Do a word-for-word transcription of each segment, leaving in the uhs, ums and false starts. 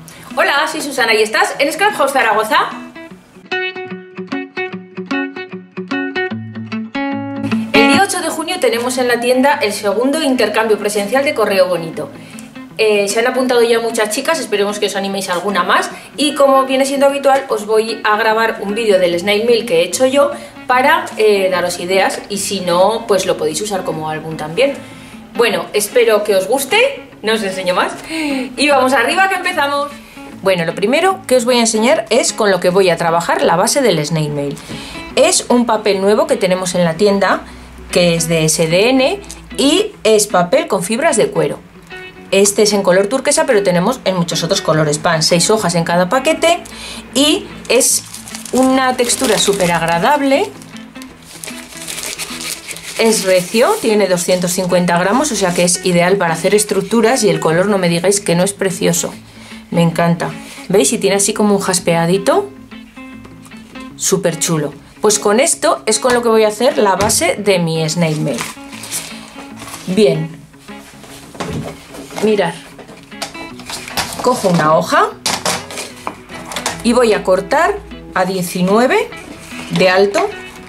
Hola, soy Susana y estás en Scrap House Zaragoza. El día ocho de junio tenemos en la tienda el segundo intercambio presencial de Correo Bonito. Eh, se han apuntado ya muchas chicas, esperemos que os animéis a alguna más, y como viene siendo habitual os voy a grabar un vídeo del snail mail que he hecho yo para eh, daros ideas, y si no, pues lo podéis usar como álbum también. Bueno, espero que os guste, no os enseño más y vamos arriba que empezamos. Bueno, lo primero que os voy a enseñar es con lo que voy a trabajar la base del snail mail. Es un papel nuevo que tenemos en la tienda, que es de S D N y es papel con fibras de cuero. Este es en color turquesa, pero tenemos en muchos otros colores. Van seis hojas en cada paquete y es una textura súper agradable. Es recio, tiene doscientos cincuenta gramos, o sea que es ideal para hacer estructuras, y el color no me digáis que no es precioso. Me encanta. ¿Veis? Y tiene así como un jaspeadito. Súper chulo. Pues con esto es con lo que voy a hacer la base de mi snail mail. Bien. Mirad. Cojo una hoja y voy a cortar a diecinueve de alto.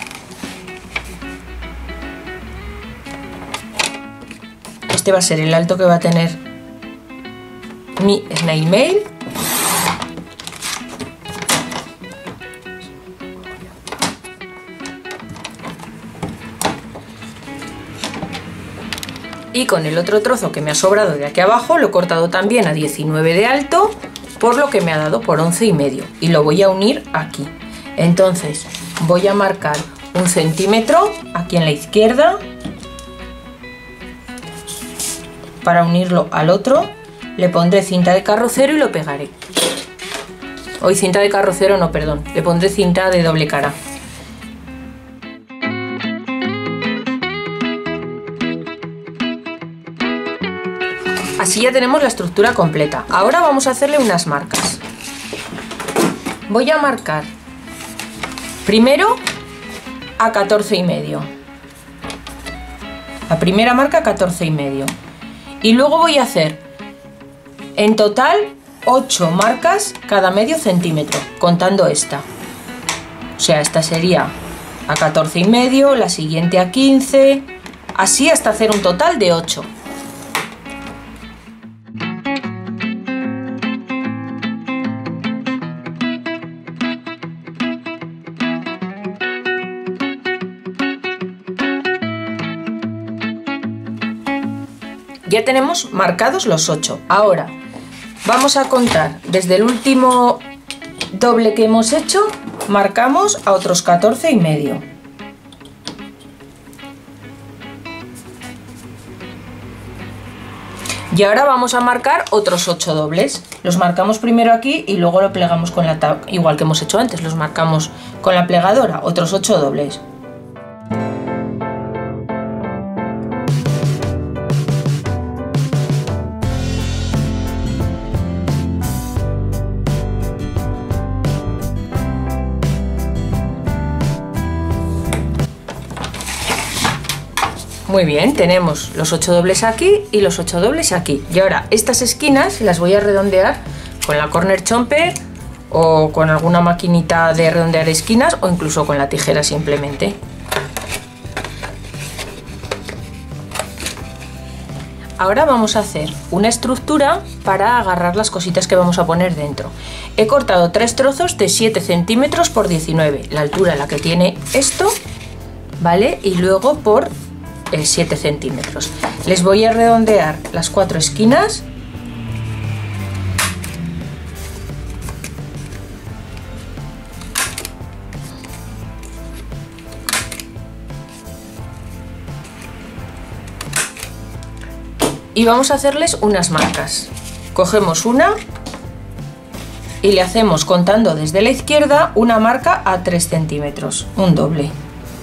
Este va a ser el alto que va a tener mi snail mail. Y con el otro trozo que me ha sobrado de aquí abajo lo he cortado también a diecinueve de alto, por lo que me ha dado por once y medio, y lo voy a unir aquí. Entonces voy a marcar un centímetro aquí en la izquierda para unirlo al otro. Le pondré cinta de carrocero y lo pegaré. Hoy cinta de carrocero no, perdón, le pondré cinta de doble cara. Así ya tenemos la estructura completa. Ahora vamos a hacerle unas marcas. Voy a marcar primero a catorce y medio. La primera marca catorce y medio. Y luego voy a hacer en total ocho marcas cada medio centímetro, contando esta. O sea, esta sería a catorce y medio, la siguiente a quince, así hasta hacer un total de ocho. Ya tenemos marcados los ocho. Ahora vamos a contar desde el último doble que hemos hecho, marcamos a otros catorce y medio. Y ahora vamos a marcar otros ocho dobles. Los marcamos primero aquí y luego lo plegamos con la tabla, igual que hemos hecho antes, los marcamos con la plegadora, otros ocho dobles. Muy bien, tenemos los ocho dobles aquí y los ocho dobles aquí. Y ahora estas esquinas las voy a redondear con la corner chomper o con alguna maquinita de redondear esquinas, o incluso con la tijera simplemente. Ahora vamos a hacer una estructura para agarrar las cositas que vamos a poner dentro. He cortado tres trozos de siete centímetros por diecinueve, la altura a la que tiene esto, ¿vale? Y luego por siete centímetros. Les voy a redondear las cuatro esquinas y vamos a hacerles unas marcas. Cogemos una y le hacemos, contando desde la izquierda, una marca a tres centímetros, un doble.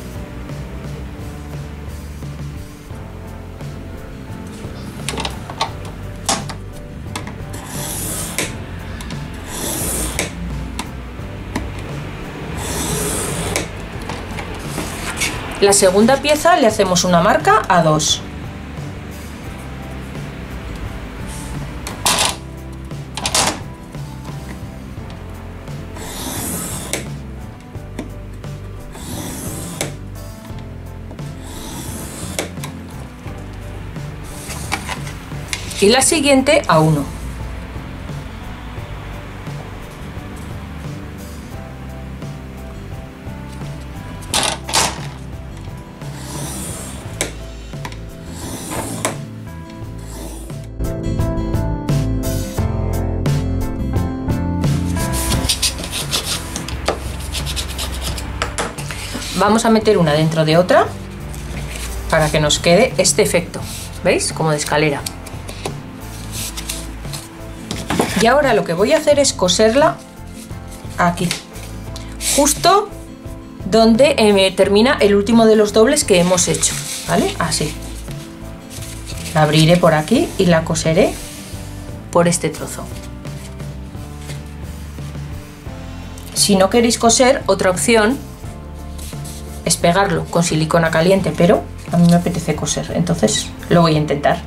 La segunda pieza le hacemos una marca a dos. y la siguiente a uno. Vamos a meter una dentro de otra para que nos quede este efecto, ¿veis? Como de escalera. Y ahora lo que voy a hacer es coserla aquí, justo donde eh, termina el último de los dobles que hemos hecho, ¿vale? Así. La abriré por aquí y la coseré por este trozo. Si no queréis coser, otra opción es pegarlo con silicona caliente, pero a mí me apetece coser, entonces lo voy a intentar.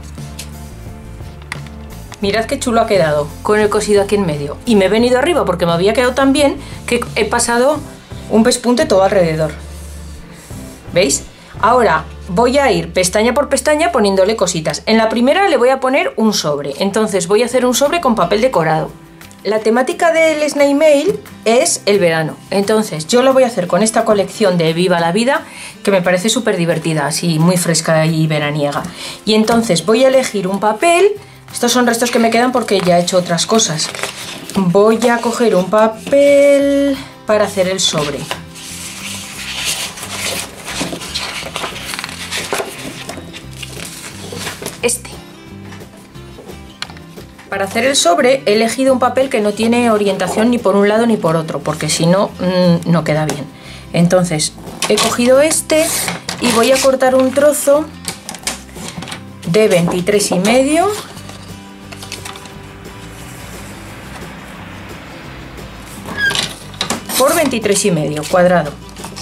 Mirad qué chulo ha quedado con el cosido aquí en medio. Y me he venido arriba porque me había quedado tan bien que he pasado un pespunte todo alrededor. ¿Veis? Ahora voy a ir pestaña por pestaña poniéndole cositas. En la primera le voy a poner un sobre, entonces voy a hacer un sobre con papel decorado. La temática del Snail Mail es el verano, entonces yo lo voy a hacer con esta colección de Viva la Vida, que me parece súper divertida, así muy fresca y veraniega. Y entonces voy a elegir un papel, estos son restos que me quedan porque ya he hecho otras cosas. Voy a coger un papel para hacer el sobre. Este. Para hacer el sobre he elegido un papel que no tiene orientación ni por un lado ni por otro, porque si no, mmm, no queda bien. Entonces he cogido este y voy a cortar un trozo de veintitrés y medio por veintitrés y medio cuadrado.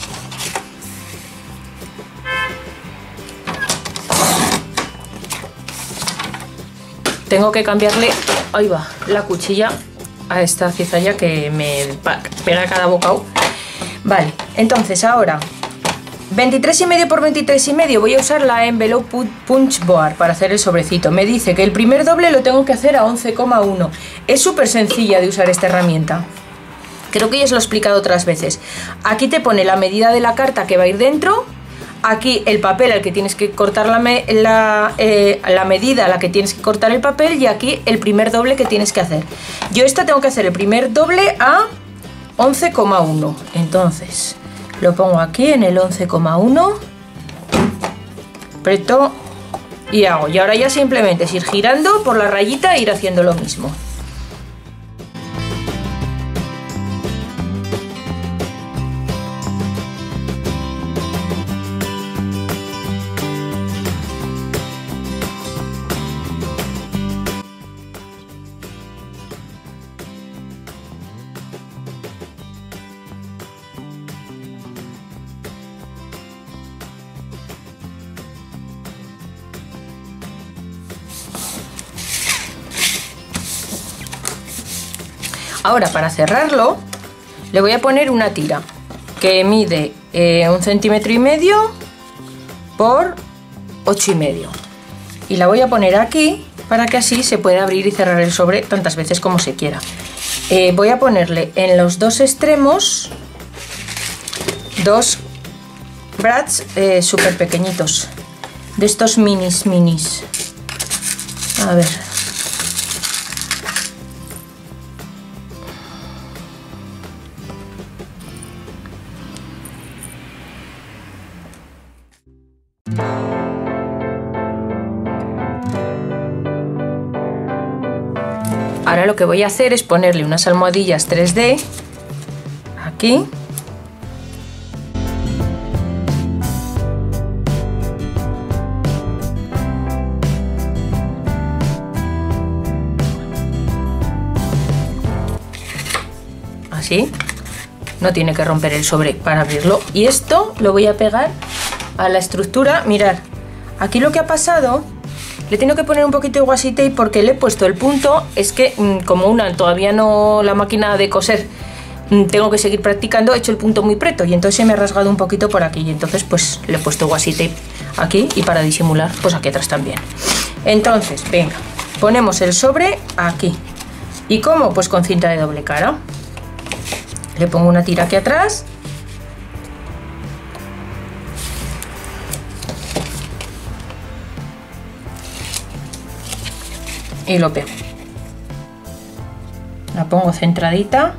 Tengo que cambiarle, ahí va, la cuchilla a esta cizalla que me pega cada bocado. Vale, entonces ahora veintitrés y medio por veintitrés y medio voy a usar la Envelope Punch Board para hacer el sobrecito. Me dice que el primer doble lo tengo que hacer a once coma uno. Es súper sencilla de usar esta herramienta. Creo que ya os lo he explicado otras veces. Aquí te pone la medida de la carta que va a ir dentro. Aquí el papel al que tienes que cortar la, me la, eh, la medida a la que tienes que cortar el papel, y aquí el primer doble que tienes que hacer. Yo esta tengo que hacer el primer doble a once coma uno. Entonces lo pongo aquí en el once coma uno, aprieto y hago. Y ahora ya simplemente es ir girando por la rayita e ir haciendo lo mismo. Ahora, para cerrarlo, le voy a poner una tira que mide eh, un centímetro y medio por ocho y medio, y la voy a poner aquí para que así se pueda abrir y cerrar el sobre tantas veces como se quiera. Eh, voy a ponerle en los dos extremos dos brads eh, súper pequeñitos, de estos minis minis. A ver. Ahora lo que voy a hacer es ponerle unas almohadillas tres D aquí. Así. No tiene que romper el sobre para abrirlo. Y esto lo voy a pegar a la estructura. Mirad, aquí lo que ha pasado... Le tengo que poner un poquito de washi tape porque le he puesto el punto. Es que como una todavía no, la máquina de coser, tengo que seguir practicando, he hecho el punto muy preto y entonces se me ha rasgado un poquito por aquí, y entonces pues le he puesto washi tape aquí, y para disimular pues aquí atrás también. Entonces venga, ponemos el sobre aquí. ¿Y cómo? Pues con cinta de doble cara. Le pongo una tira aquí atrás. Y lo pego. La pongo centradita.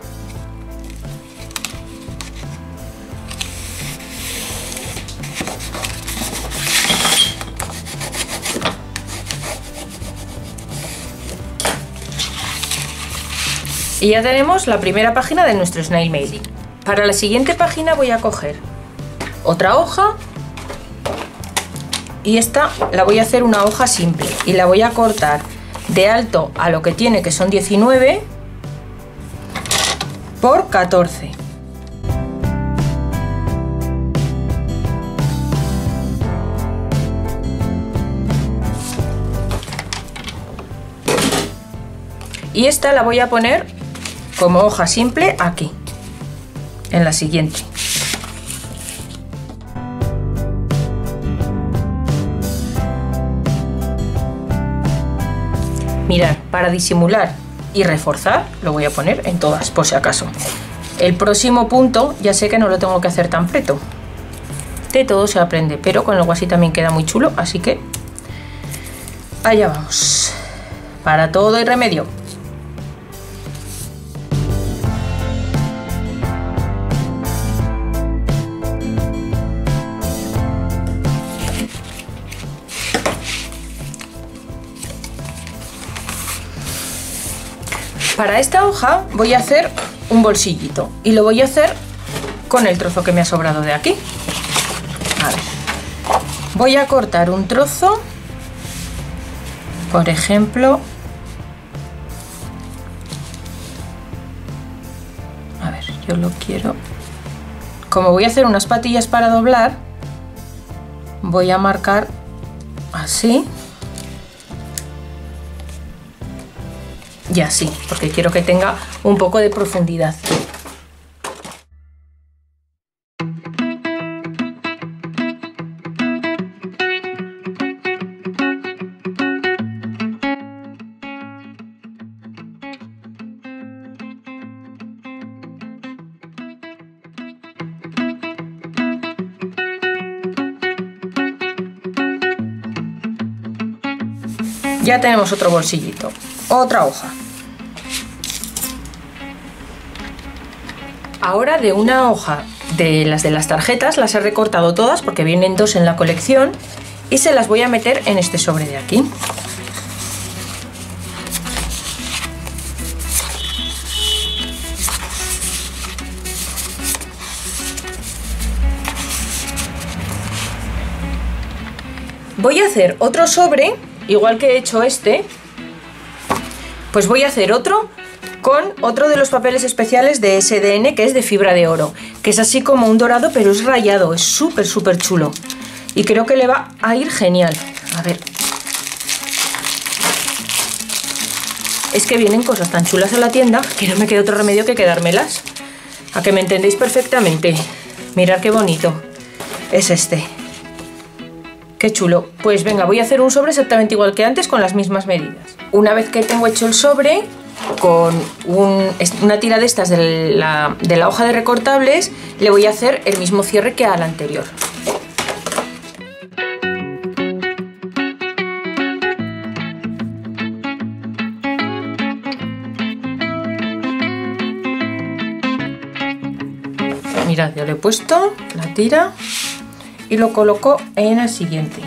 Y ya tenemos la primera página de nuestro snail mail. Para la siguiente página voy a coger otra hoja y esta la voy a hacer una hoja simple y la voy a cortar de alto a lo que tiene, que son diecinueve por catorce. Y esta la voy a poner como hoja simple aquí, en la siguiente. Mirad, para disimular y reforzar lo voy a poner en todas, por si acaso. El próximo punto ya sé que no lo tengo que hacer tan preto. De todo se aprende, pero con algo así también queda muy chulo, así que allá vamos. Para todo hay remedio. Para esta hoja voy a hacer un bolsillito y lo voy a hacer con el trozo que me ha sobrado de aquí. A ver. Voy a cortar un trozo, por ejemplo, a ver, yo lo quiero, como voy a hacer unas patillas para doblar, voy a marcar así. Y así, porque quiero que tenga un poco de profundidad. Ya tenemos otro bolsillito, otra hoja. Ahora de una hoja de las de las tarjetas las he recortado todas porque vienen dos en la colección y se las voy a meter en este sobre de aquí. Voy a hacer otro sobre, igual que he hecho este, pues voy a hacer otro con otro de los papeles especiales de S D N, que es de fibra de oro, que es así como un dorado, pero es rayado, es súper súper chulo y creo que le va a ir genial. A ver, es que vienen cosas tan chulas a la tienda que no me queda otro remedio que quedármelas. A que me entendéis perfectamente. Mirad qué bonito es este. Qué chulo. Pues venga, voy a hacer un sobre exactamente igual que antes, con las mismas medidas. Una vez que tengo hecho el sobre, con un, una tira de estas de la, de la hoja de recortables, le voy a hacer el mismo cierre que al anterior. Mirad, ya le he puesto la tira y lo coloco en el siguiente.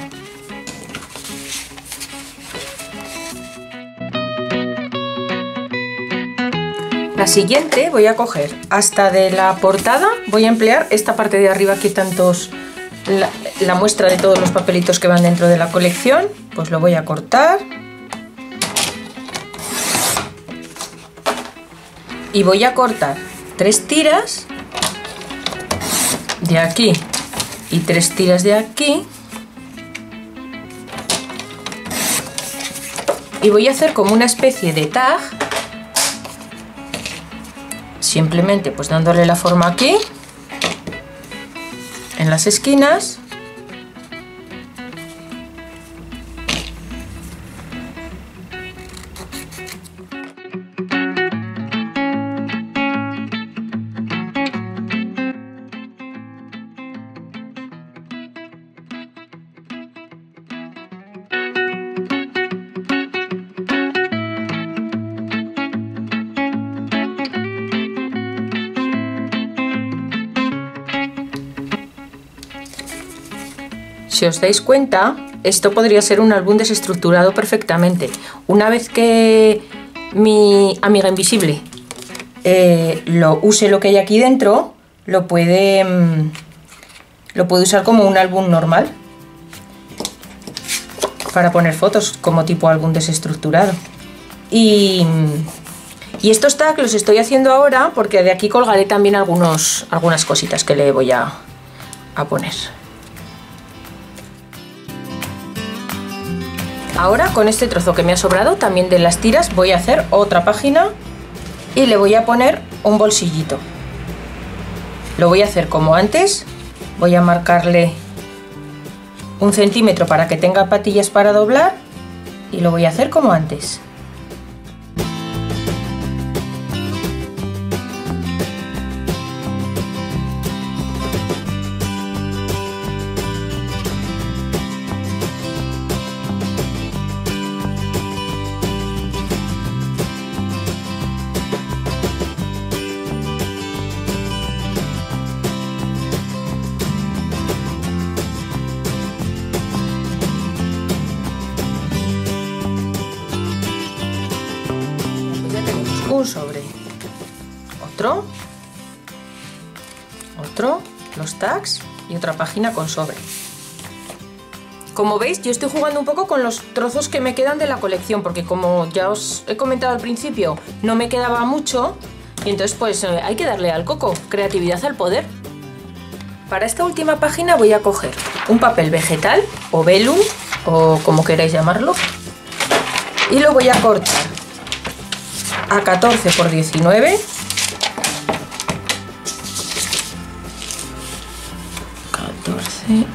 La siguiente voy a coger hasta de la portada, voy a emplear esta parte de arriba que tantos, la, la muestra de todos los papelitos que van dentro de la colección, pues lo voy a cortar y voy a cortar tres tiras de aquí y tres tiras de aquí y voy a hacer como una especie de tag, simplemente pues dándole la forma aquí en las esquinas Si os dais cuenta, esto podría ser un álbum desestructurado perfectamente. Una vez que mi amiga invisible eh, lo use lo que hay aquí dentro, lo puede, mmm, lo puede usar como un álbum normal para poner fotos, como tipo álbum desestructurado. Y, y estos tags los estoy haciendo ahora porque de aquí colgaré también algunos, algunas cositas que le voy a, a poner. Ahora con este trozo que me ha sobrado también de las tiras voy a hacer otra página y le voy a poner un bolsillito. Lo voy a hacer como antes, voy a marcarle un centímetro para que tenga patillas para doblar y lo voy a hacer como antes. Un sobre, otro, otro, los tags y otra página con sobre. Como veis, yo estoy jugando un poco con los trozos que me quedan de la colección, porque como ya os he comentado al principio, no me quedaba mucho y entonces pues hay que darle al coco, creatividad al poder. Para esta última página voy a coger un papel vegetal o velum o como queráis llamarlo y lo voy a cortar a catorce por diecinueve, catorce,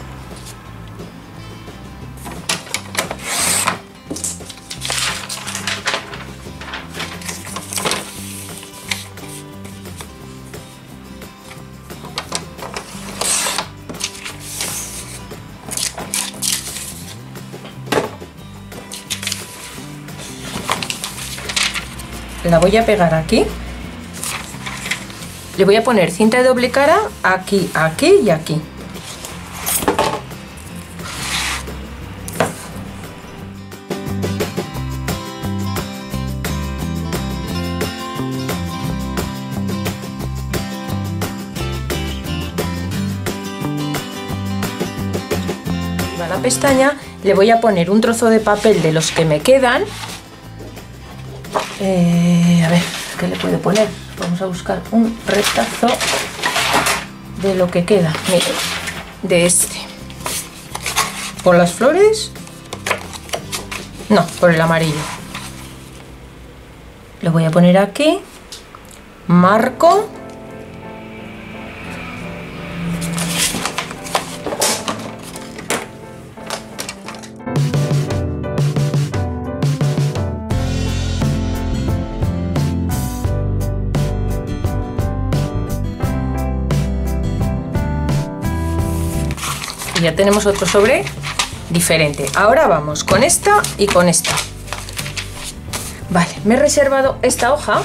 la voy a pegar aquí, le voy a poner cinta de doble cara aquí, aquí y aquí. A la pestaña le voy a poner un trozo de papel de los que me quedan. Eh, a ver, ¿qué le puedo poner? Vamos a buscar un retazo de lo que queda. Mira, de este. ¿Por las flores? No, por el amarillo. Lo voy a poner aquí. Marco. Y ya tenemos otro sobre diferente. Ahora vamos con esta y con esta. Vale, me he reservado esta hoja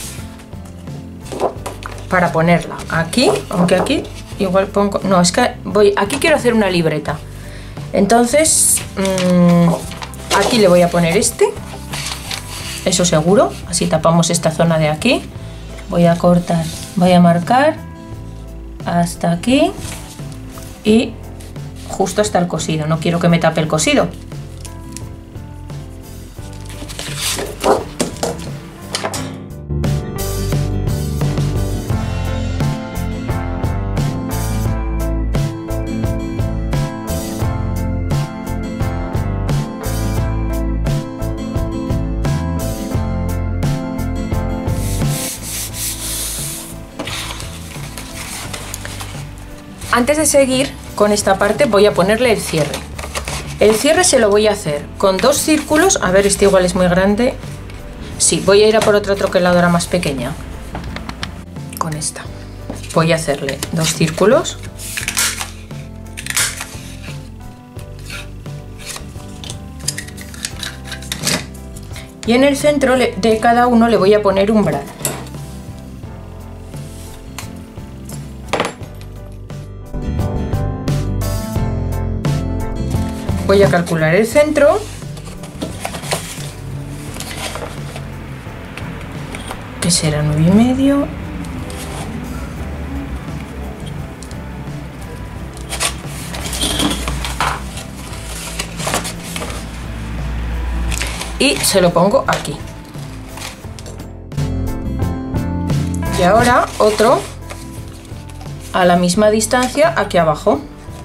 para ponerla aquí, aunque aquí igual pongo... No, es que voy... Aquí quiero hacer una libreta. Entonces, mmm, aquí le voy a poner este. Eso seguro. Así tapamos esta zona de aquí. Voy a cortar, voy a marcar hasta aquí y justo hasta el cosido, no quiero que me tape el cosido. Antes de seguir con esta parte voy a ponerle el cierre. El cierre se lo voy a hacer con dos círculos. A ver, este igual es muy grande. Sí, voy a ir a por otra troqueladora más pequeña. Con esta. Voy a hacerle dos círculos. Y en el centro de cada uno le voy a poner un umbral. Voy a calcular el centro. Que será nueve y medio. Y se lo pongo aquí. Y ahora otro a la misma distancia aquí abajo.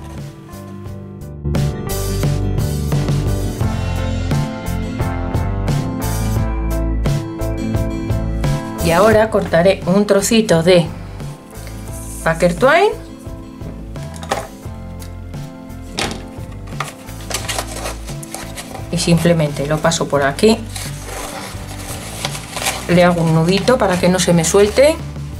Y ahora cortaré un trocito de Packer Twine y simplemente lo paso por aquí, le hago un nudito para que no se me suelte.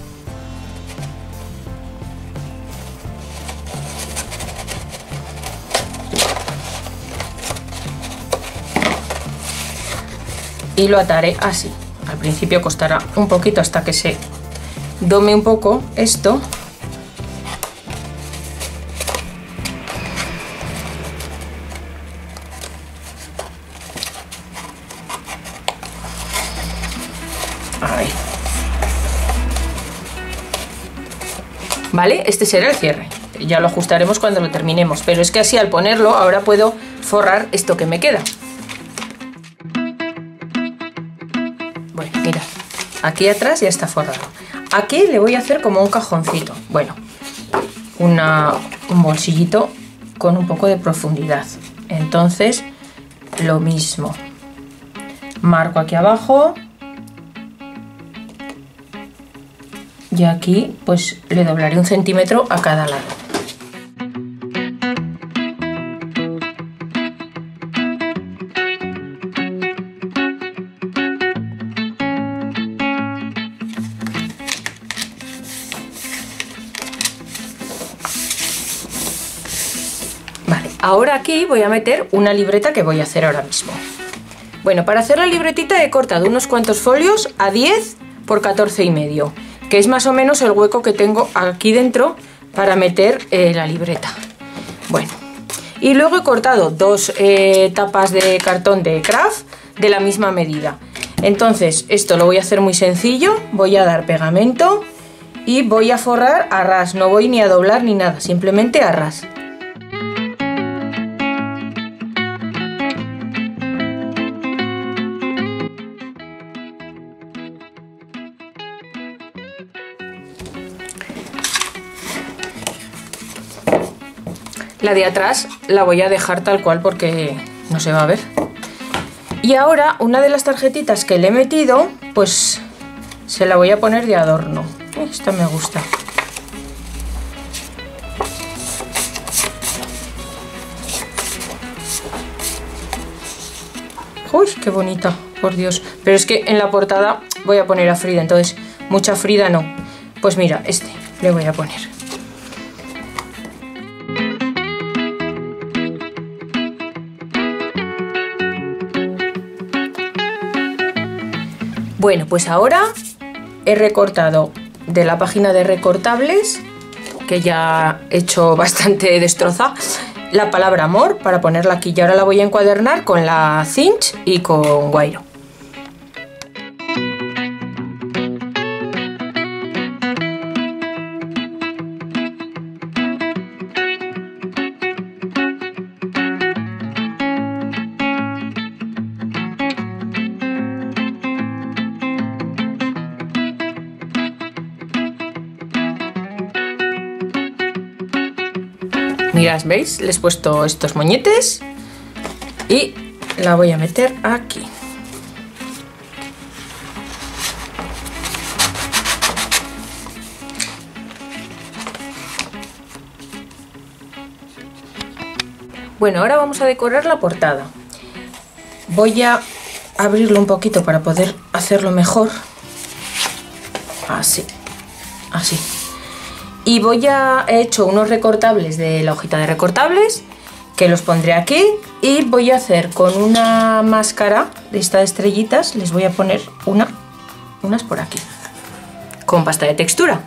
Y lo ataré así. Al principio costará un poquito hasta que se dome un poco esto. Ahí. Vale, este será el cierre. Ya lo ajustaremos cuando lo terminemos, pero es que así al ponerlo ahora puedo forrar esto que me queda. Bueno, mira, aquí atrás ya está forrado. Aquí le voy a hacer como un cajoncito. Bueno, una, un bolsillito con un poco de profundidad. Entonces, lo mismo. Marco aquí abajo. Y aquí, pues, le doblaré un centímetro a cada lado. Ahora aquí voy a meter una libreta que voy a hacer ahora mismo. Bueno, para hacer la libretita he cortado unos cuantos folios a diez por catorce y medio, que es más o menos el hueco que tengo aquí dentro para meter eh, la libreta. Bueno, y luego he cortado dos eh, tapas de cartón de craft de la misma medida. Entonces esto lo voy a hacer muy sencillo, voy a dar pegamento y voy a forrar a ras, no voy ni a doblar ni nada, simplemente a ras. La de atrás la voy a dejar tal cual porque no se va a ver. Y ahora una de las tarjetitas que le he metido, pues se la voy a poner de adorno. Esta me gusta. Uy, qué bonita, por Dios. Pero es que en la portada voy a poner a Frida, entonces mucha Frida no. Pues mira, este le voy a poner. Bueno, pues ahora he recortado de la página de recortables, que ya he hecho bastante destroza, la palabra amor para ponerla aquí. Y ahora la voy a encuadernar con la cinch y con guairo. Mirad, ¿veis? Les he puesto estos moñetes y la voy a meter aquí. Bueno, ahora vamos a decorar la portada. Voy a abrirlo un poquito para poder hacerlo mejor. Así, así. Y voy a he hecho unos recortables de la hojita de recortables que los pondré aquí y voy a hacer con una máscara de esta de estrellitas, les voy a poner una, unas por aquí con pasta de textura.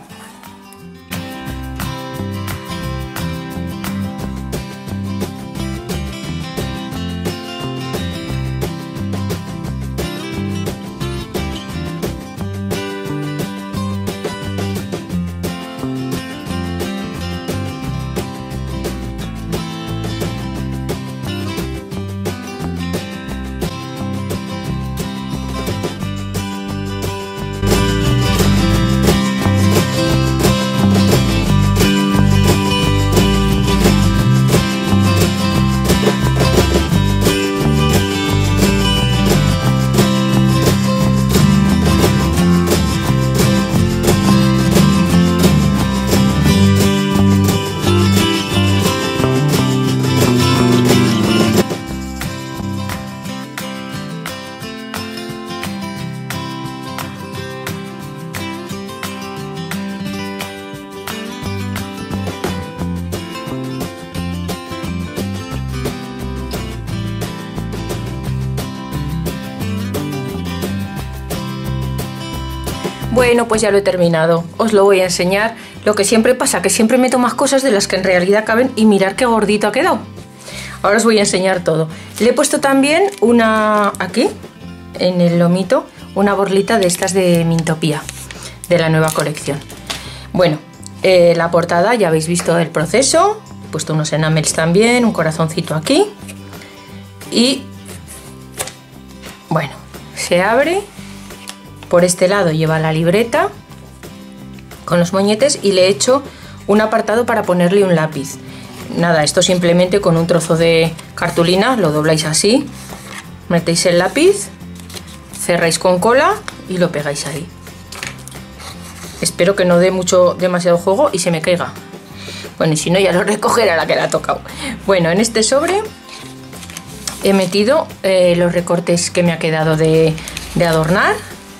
Bueno, pues ya lo he terminado. Os lo voy a enseñar. Lo que siempre pasa, que siempre meto más cosas de las que en realidad caben y mirad qué gordito ha quedado. Ahora os voy a enseñar todo. Le he puesto también una, aquí, en el lomito, una borlita de estas de Mintopía, de la nueva colección. Bueno, eh, la portada ya habéis visto el proceso. He puesto unos enamels también, un corazoncito aquí. Y, bueno, se abre. Por este lado lleva la libreta con los moñetes y le he hecho un apartado para ponerle un lápiz. Nada, esto simplemente con un trozo de cartulina lo dobláis así, metéis el lápiz, cerráis con cola y lo pegáis ahí. Espero que no dé mucho, demasiado juego y se me caiga. Bueno, y si no ya lo recogerá la que le ha tocado. Bueno, en este sobre he metido eh, los recortes que me ha quedado de, de adornar.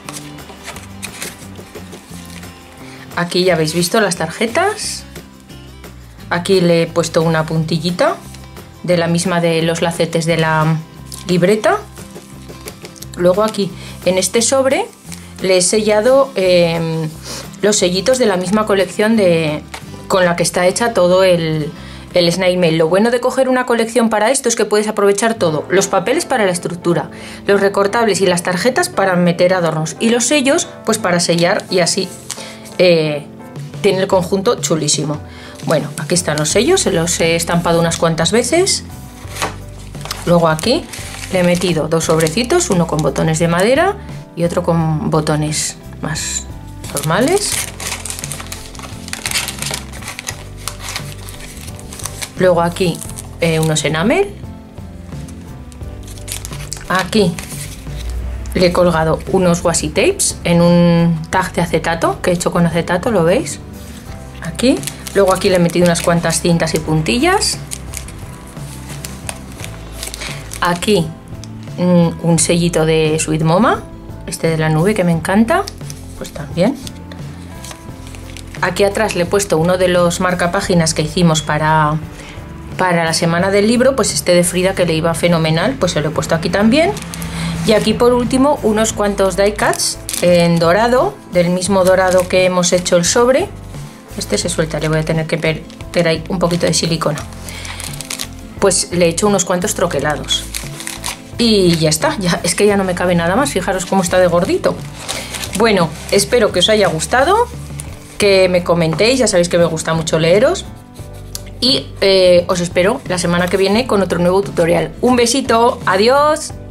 Aquí ya habéis visto las tarjetas. Aquí le he puesto una puntillita de la misma de los lacetes de la libreta. Luego aquí en este sobre le he sellado eh, los sellitos de la misma colección de, con la que está hecha todo el, el Snail Mail. Lo bueno de coger una colección para esto es que puedes aprovechar todo. Los papeles para la estructura, los recortables y las tarjetas para meter adornos y los sellos pues para sellar y así. Eh, tiene el conjunto chulísimo. Bueno, aquí están los sellos, se los he estampado unas cuantas veces. Luego aquí le he metido dos sobrecitos, uno con botones de madera y otro con botones más normales. Luego aquí eh, unos enamel. Aquí le he colgado unos washi tapes en un tag de acetato que he hecho con acetato, ¿lo veis? Aquí. Luego aquí le he metido unas cuantas cintas y puntillas. Aquí mm, un sellito de Sweet Moma, este de la nube que me encanta, pues también. Aquí atrás le he puesto uno de los marcapáginas que hicimos para, para la semana del libro, pues este de Frida que le iba fenomenal, pues se lo he puesto aquí también. Y aquí por último unos cuantos die cuts en dorado, del mismo dorado que hemos hecho el sobre. Este se suelta, le voy a tener que meter ahí un poquito de silicona. Pues le he hecho unos cuantos troquelados. Y ya está, ya, es que ya no me cabe nada más, fijaros cómo está de gordito. Bueno, espero que os haya gustado, que me comentéis, ya sabéis que me gusta mucho leeros. Y eh, os espero la semana que viene con otro nuevo tutorial. Un besito, adiós.